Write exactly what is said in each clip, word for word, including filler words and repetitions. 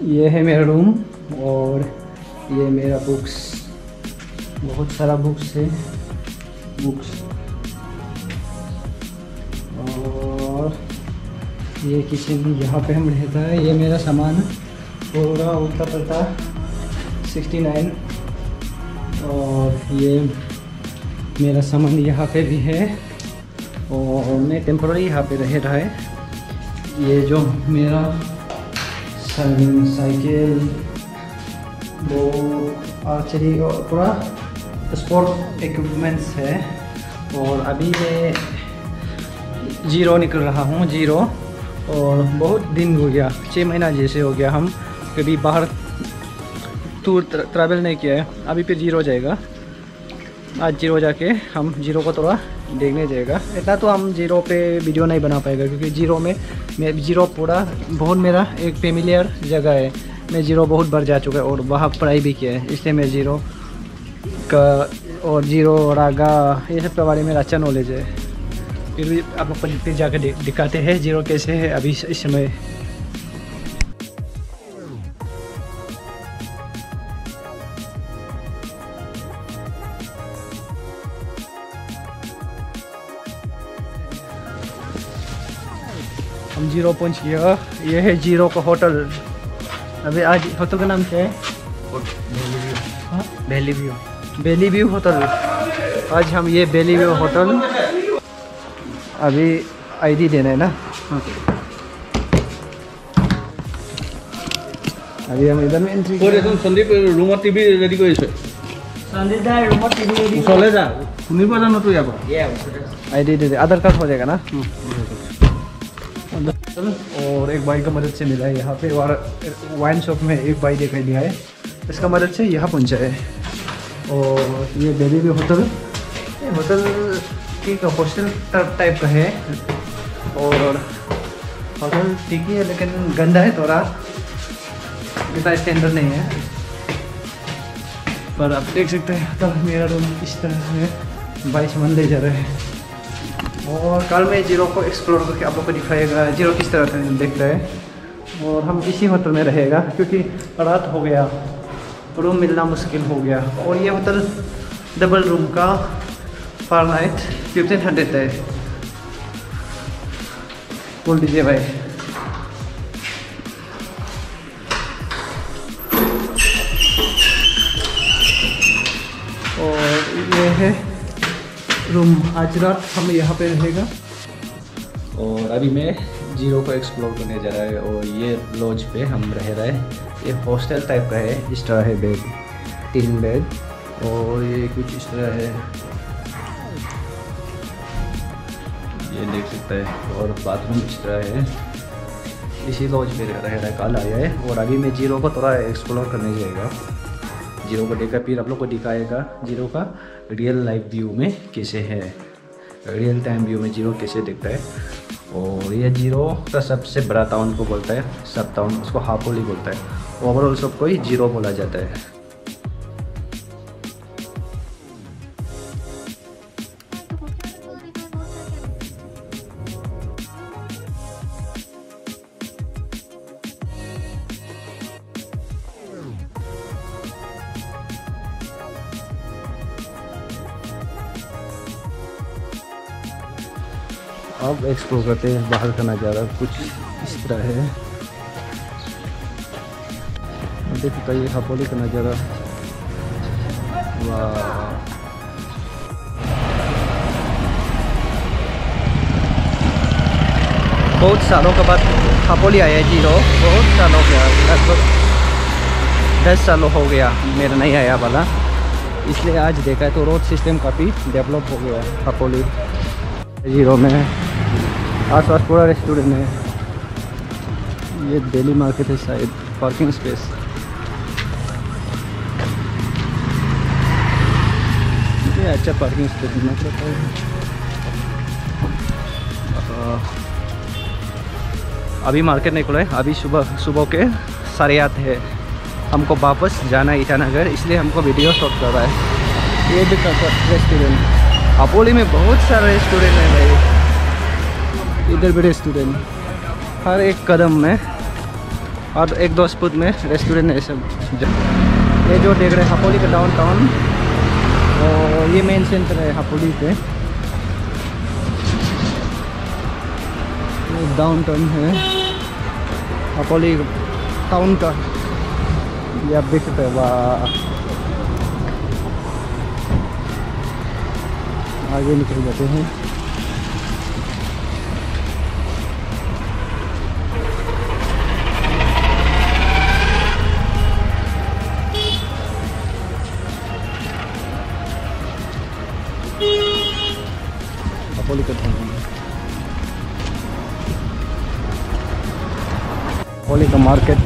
ये है मेरा रूम और ये मेरा बुक्स, बहुत सारा बुक्स है बुक्स और ये किचन, यहाँ पे हम रहता है। ये मेरा सामान पूरा उल्टा पलटा सिक्सटी नाइन और ये मेरा सामान यहाँ पे भी है और मैं टेम्पोररी यहाँ पे रह रहा है। ये जो मेरा साइकिल, वो आर्चरी और पूरा स्पोर्ट इक्विपमेंट्स है। और अभी मैं जीरो निकल रहा हूँ, जीरो, और बहुत दिन हो गया, छः महीना जैसे हो गया हम कभी बाहर टूर ट्रैवल नहीं किया है। अभी फिर जीरो जाएगा, आज जीरो जाके हम जीरो को थोड़ा देखने जाएगा। इतना तो हम जीरो पे वीडियो नहीं बना पाएगा क्योंकि जीरो में मैं जीरो पूरा बहुत मेरा एक फेमिलियर जगह है। मैं जीरो बहुत बार जा चुका है और वहाँ पढ़ाई भी किया है, इसलिए मैं जीरो का और जीरो रागा ये सब के बारे में अच्छा नॉलेज है। फिर भी आप लोग फिर जाकर दिखाते हैं जीरो कैसे है अभी इस समय। हम जीरो पहुंच गया। ये है जीरो का होटल। अभी आज होटल का नाम क्या है? Valley view. Valley view hotel. आज हम ये वैली व्यू होटल, अभी आईडी देना है ना। अभी हम इधर में एंट्री कर এখন সন্দীপ রুমৰ টিভি ৰেডি কৰিছে। संदीप दा रूम टीवी रेडी চলে যা শুনিব জানো তুই আকৌ। आईडी दे दे, आधार कार्ड हो जाएगा ना। और एक भाई का मदद से मिला है यहाँ पे, और वाइन शॉप में एक भाई दिखाई दिया है, इसका मदद से यहाँ पहुँचा है। और ये वैली व्यू होटल, ये होटल एक हॉस्टल टाइप का है और होटल ठीक ही है लेकिन गंदा है थोड़ा, इतना स्टैंडर्ड नहीं है। पर आप देख सकते हैं तो मेरा रूम इस तरह है, बाईस मन ले जा रहे हैं। और कल मैं जीरो को एक्सप्लोर करके आप लोग को दिखाएगा जीरो किस तरह से देखता है। और हम इसी होटल में रहेगा क्योंकि रात हो गया, रूम मिलना मुश्किल हो गया। और ये होटल डबल रूम का पर नाइट फिफ्टीन हंड्रेड है। बोल दीजिए भाई। और ये है रूम, आज रात हम यहाँ पे रहेगा। और अभी मैं जीरो को एक्सप्लोर करने जा रहा है और ये लॉज पे हम रह रहे हैं। ये हॉस्टल टाइप का है, इस तरह है बेड, तीन बेड और ये कुछ इस तरह है, ये देख सकते हैं। और बाथरूम इस तरह है, इसी लॉज पे रह रहा है, कल आया है। और अभी मैं जीरो को थोड़ा एक्सप्लोर करने जाएगा, जीरो को देखा फिर आप लोग को दिखाएगा जीरो का रियल लाइफ व्यू में कैसे है, रियल टाइम व्यू में जीरो कैसे दिखता है। और ये जीरो का सबसे बड़ा टाउन को बोलता है, सब टाउन उसको हापोली बोलता है। ओवरऑल सबको ही जीरो बोला जाता है। अब एक्सप्लोर करते हैं बाहर का नज़ारा, कुछ इस तरह है। देखिए ये हापोली का नज़ारा, वाह। बहुत सालों के बाद हापोली आया है जीरो, बहुत साल हो गया, लगभग दस साल हो गया मेरा नहीं आया वाला, इसलिए आज देखा है। तो रोड सिस्टम काफ़ी डेवलप हो गया है हापोली जीरो में। आस पास पूरा रेस्टोरेंट है। ये दिल्ली मार्केट है शायद, पार्किंग स्पेस। ये अच्छा पार्किंग स्पेस बना रहता है। अभी मार्केट नहीं खुला है, अभी सुबह सुबह के साढ़े आठ है। हमको वापस जाना है ईटानगर, इसलिए हमको वीडियो शूट कर रहा है। ये भी रेस्टोरेंट हापोली में बहुत सारे रेस्टोरेंट है भाई, इधर भी रेस्टोरेंट हर एक कदम में और एक दो स्पूत में रेस्टोरेंट है सब। ये जो देख रहे हैं हापोली का डाउन टाउन, और ये मेन सेंटर है हापोली पे। डाउन टाउन है हापोली टाउन का, ये आप देख सकते हैं। वाह, आगे निकल जाते हैं। हापोली का हापोली का मार्केट।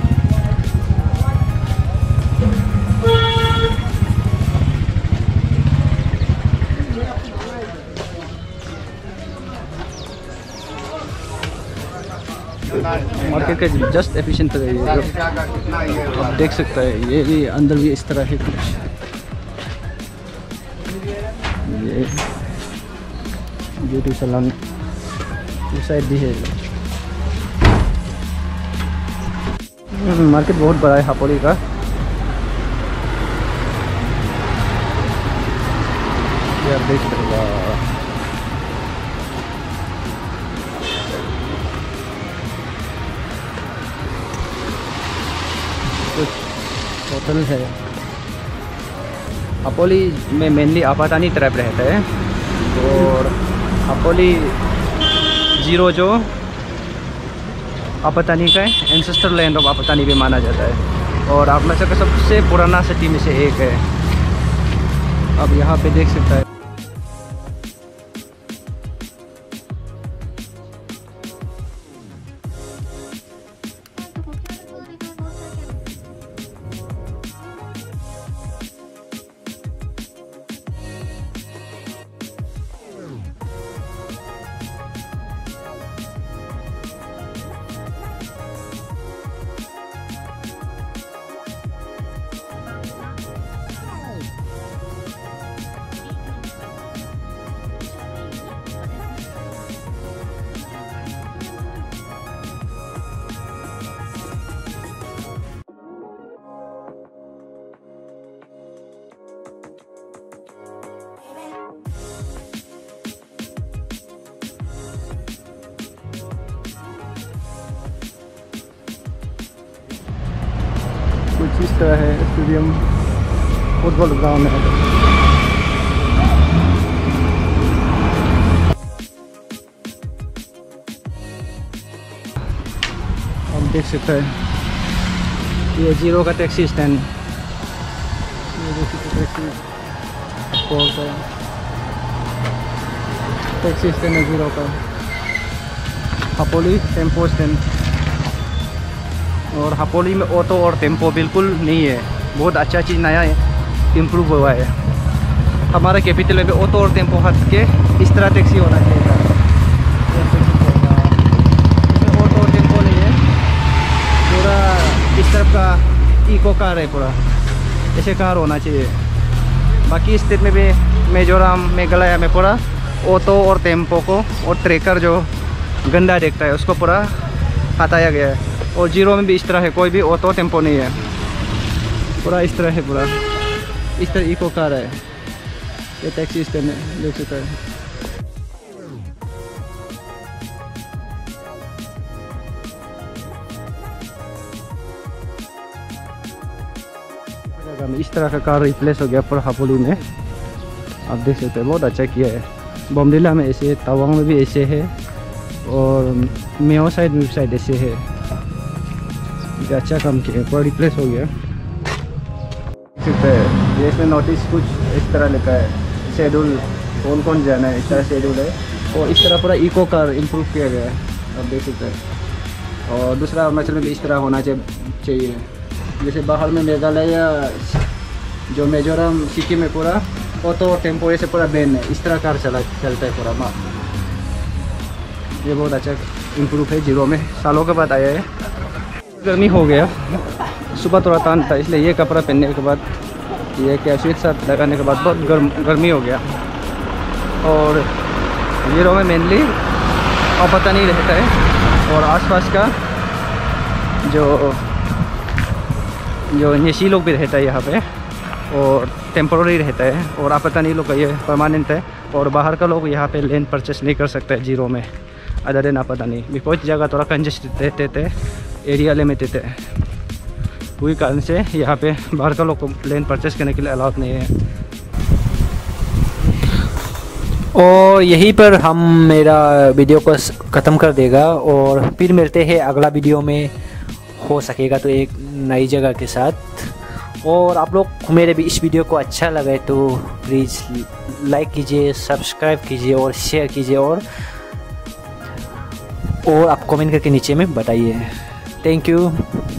मार्केट का जस्ट एफिशिएंट है ये, आप देख सकते हैं। ये भी अंदर भी इस तरह है कुछ। ये ब्यूटी सैलून इस साइड भी है। मार्केट बहुत बड़ा है हापोली का। ये आप देख सकते हैं। होटल है हापोली में, मेनली आपातानी ट्राइब रहता है। और हापोली जीरो जो आपातानी का एंसेस्टर लैंड ऑफ आपातानी भी माना जाता है, और अरुणाचल का सबसे पुराना सिटी में से एक है। अब यहाँ पे देख सकता है। कुछ इस तरह है स्टेडियम, फुटबॉल ग्राउंड है। आप देख सकते हैं ये जीरो का टैक्सी स्टैंड। ये देख सकते टैक्सी का टैक्सी स्टैंड है जीरो का। Hapoli tempo stand. और हापोली में ऑटो और टेम्पो बिल्कुल नहीं है, बहुत अच्छा चीज़ नया है, इम्प्रूव हुआ है। हमारा कैपिटल में ऑटो और टेम्पो हट के इस तरह टैक्सी होना चाहिए था। इसमें ऑटो और टेम्पो नहीं है, पूरा इस तरफ का इको कार है, पूरा ऐसे कार होना चाहिए। बाकी स्टेट में भी मिजोरम मेघालय में पूरा ऑटो और टेम्पो को और ट्रैकर जो गंदा देखता है उसको पूरा हटाया गया है। और जीरो में भी इस तरह है, कोई भी ऑटो टेम्पो नहीं है, पूरा इस तरह है, पूरा इस तरह इको कार है। ये टैक्सी स्टैंड है, देख सकते हैं। इस तरह का कार रिप्लेस हो गया पूरा हापोली में, आप देख सकते हैं। बहुत अच्छा किया है। बोमडिला में ऐसे है, तवांग में भी ऐसे है, और मेओ साइड में साइड ऐसे है। अच्छा काम किया, पूरा रिप्लेस हो गया। ये इसमें नोटिस कुछ इस तरह लिखा है, शेड्यूल कौन कौन जाना है, इस तरह शेड्यूल है। और इस तरह पूरा इको कार इम्प्रूव किया गया है, आप देख सकते हैं। और दूसरा अरुणाचल में भी इस तरह होना चाहिए। जैसे बाहर में मेघालय या जो मिजोरम सिक्किम में पूरा ऑटो और टेम्पो ऐसे पूरा बैन है, इस तरह कार चला चलता है पूरा माँ। ये बहुत अच्छा इम्प्रूव है जीरो में, सालों के बाद आया है। गर्मी हो गया, सुबह थोड़ा तान था, इसलिए ये कपड़ा पहनने के बाद, ये क्या स्वेट शर्ट लगाने के बाद बहुत गर्म गर्मी हो गया। और जीरो में मेनली और पता नहीं रहता है, और आसपास का जो जो निशी लोग भी रहता है यहाँ पे, और टेम्पोररी रहता है, और आप पता नहीं लोग का ये परमानेंट है। और बाहर का लोग यहाँ पे लैंड परचेस नहीं कर सकते जीरो में, अदर देन आप पता नहीं बिकॉज जगह थोड़ा कंजेस्टेड रहते थे, एरिया लिमिटेड थे, वही कारण से यहाँ पे बाहर का लोग को लैंड परचेस करने के लिए अलाउड नहीं है। और यहीं पर हम मेरा वीडियो को ख़त्म कर देगा, और फिर मिलते हैं अगला वीडियो में, हो सकेगा तो एक नई जगह के साथ। और आप लोग मेरे भी इस वीडियो को अच्छा लगे तो प्लीज़ लाइक कीजिए, सब्सक्राइब कीजिए और शेयर कीजिए, और और आप कमेंट करके नीचे में बताइए। Thank you.